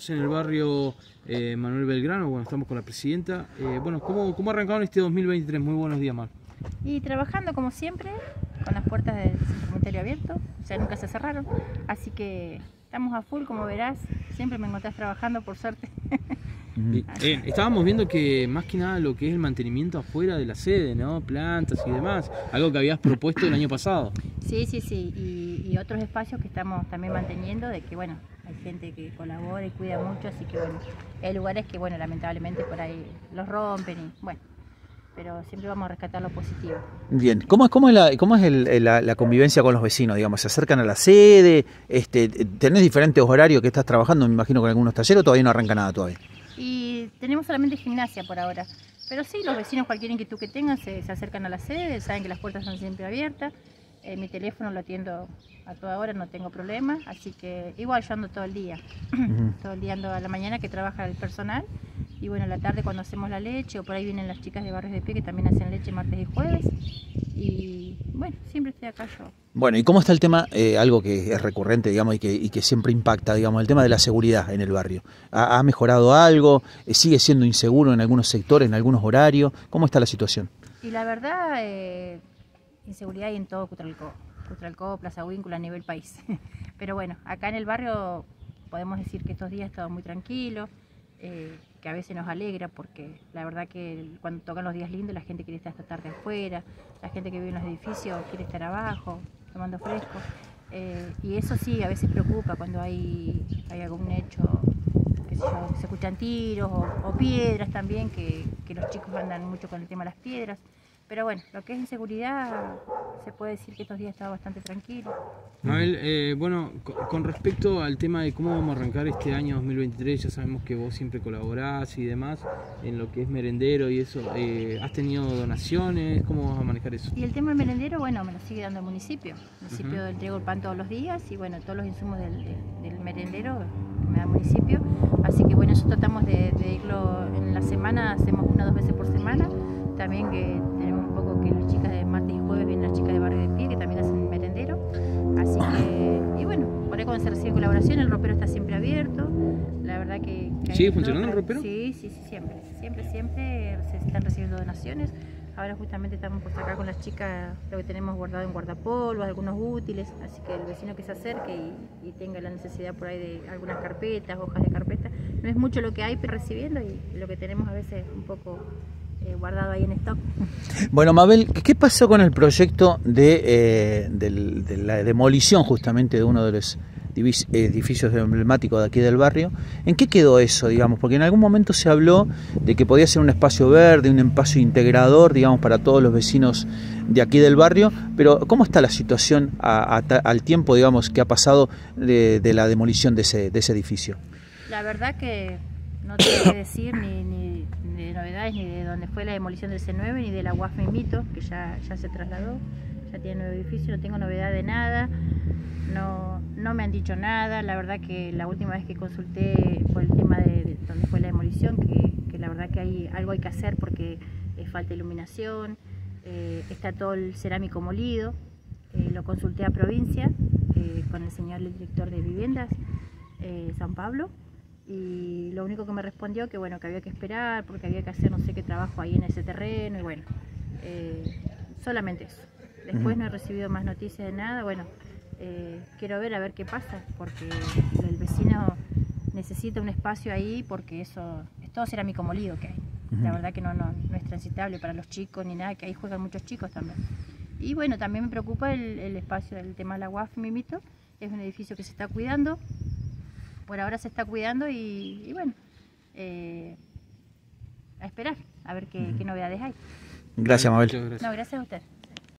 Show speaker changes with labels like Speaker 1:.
Speaker 1: En el barrio Manuel Belgrano, bueno, estamos con la presidenta. Bueno, ¿cómo arrancaron este 2023? Muy buenos días, Mar.
Speaker 2: Y trabajando como siempre, con las puertas del centro comunitario abierto, o sea, nunca se cerraron, así que estamos a full, como verás, siempre me encontrás trabajando, por suerte.
Speaker 1: Estábamos viendo que más que nada lo que es el mantenimiento afuera de la sede, ¿no? Plantas y demás, algo que habías propuesto el año pasado.
Speaker 2: Sí, y otros espacios que estamos también manteniendo, de que bueno, hay gente que colabora y cuida mucho, así que bueno, hay lugares que bueno, lamentablemente por ahí los rompen y bueno, pero siempre vamos a rescatar lo positivo.
Speaker 3: Bien, ¿cómo es la convivencia con los vecinos? Digamos, ¿se acercan a la sede? ¿Tenés diferentes horarios que estás trabajando? Me imagino con algunos talleres, ¿o todavía no arranca nada todavía?
Speaker 2: Y tenemos solamente gimnasia por ahora, pero sí, los vecinos, cualquier inquietud que tengan, se acercan a la sede, saben que las puertas están siempre abiertas. Mi teléfono lo atiendo a toda hora, no tengo problema, así que igual yo ando todo el día, todo el día ando a la mañana que trabaja el personal y bueno, a la tarde cuando hacemos la leche o por ahí vienen las chicas de Barrios de Pie que también hacen leche martes y jueves y bueno, siempre estoy acá yo.
Speaker 3: Bueno, ¿y cómo está el tema, algo que es recurrente, digamos, y que siempre impacta, digamos, el tema de la seguridad en el barrio? ¿Ha mejorado algo? ¿Sigue siendo inseguro en algunos sectores, en algunos horarios? ¿Cómo está la situación?
Speaker 2: Y la verdad, inseguridad hay en todo Cutralcó, Plaza Huíncula, a nivel país. Pero bueno, acá en el barrio podemos decir que estos días ha estado muy tranquilo, que a veces nos alegra porque la verdad que cuando tocan los días lindos la gente quiere estar esta tarde afuera, la gente que vive en los edificios quiere estar abajo, tomando fresco. Y eso sí, a veces preocupa cuando hay algún hecho, qué sé yo, que se escuchan tiros o piedras también, que los chicos andan mucho con el tema de las piedras. Pero bueno, lo que es inseguridad, se puede decir que estos días estaba bastante tranquilo.
Speaker 1: Mabel, bueno, con respecto al tema de cómo vamos a arrancar este año 2023, ya sabemos que vos siempre colaborás y demás en lo que es merendero y eso. ¿Has tenido donaciones? ¿Cómo vas a manejar eso?
Speaker 2: Y el tema del merendero, bueno, me lo sigue dando el municipio. El municipio entrego el pan todos los días y bueno, todos los insumos del merendero me da el municipio. Así que bueno, eso tratamos de irlo en la semana, hacemos 1 o 2 veces por semana. También que tenemos un poco que las chicas de martes y jueves vienen las chicas de Barrio de Pie que también hacen merendero. Así que, y bueno, por ahí cuando se recibe colaboración, el ropero está siempre abierto. La verdad que
Speaker 1: ¿sigue funcionando el ropero?
Speaker 2: Sí, siempre se están recibiendo donaciones. Ahora justamente estamos por sacar con las chicas lo que tenemos guardado en guardapolvos, algunos útiles, así que el vecino que se acerque y tenga la necesidad por ahí de algunas carpetas, hojas de carpeta, no es mucho lo que hay recibiendo y lo que tenemos a veces un poco guardado ahí en stock.
Speaker 3: Bueno, Mabel, ¿qué pasó con el proyecto de la demolición justamente de uno de los edificios emblemáticos de aquí del barrio? ¿En qué quedó eso, digamos? Porque en algún momento se habló de que podía ser un espacio verde, un espacio integrador, digamos, para todos los vecinos de aquí del barrio, pero ¿cómo está la situación al tiempo, digamos, que ha pasado de la demolición de ese edificio?
Speaker 2: La verdad que no tengo que decir ni de novedades, ni de dónde fue la demolición del C9, ni de la UAF Mimito, que ya se trasladó, ya tiene nuevo edificio, no tengo novedad de nada, no me han dicho nada. La verdad que la última vez que consulté fue el tema de dónde fue la demolición, que la verdad que algo hay que hacer porque falta iluminación, está todo el cerámico molido, lo consulté a provincia con el señor director de viviendas, San Pablo, y lo único que me respondió que bueno, que había que esperar porque había que hacer no sé qué trabajo ahí en ese terreno y bueno, solamente eso. Después no he recibido más noticias de nada. Bueno, quiero ver a ver qué pasa porque el vecino necesita un espacio ahí porque eso es todo cerámico molido que hay. La verdad que no es transitable para los chicos ni nada, que ahí juegan muchos chicos también. Y bueno, también me preocupa el espacio del tema de la UAF Mimito, es un edificio que se está cuidando. Por ahora se está cuidando y bueno, a esperar, a ver qué novedades hay.
Speaker 3: Gracias, Mabel.
Speaker 1: Muchas gracias.
Speaker 2: No, gracias a usted.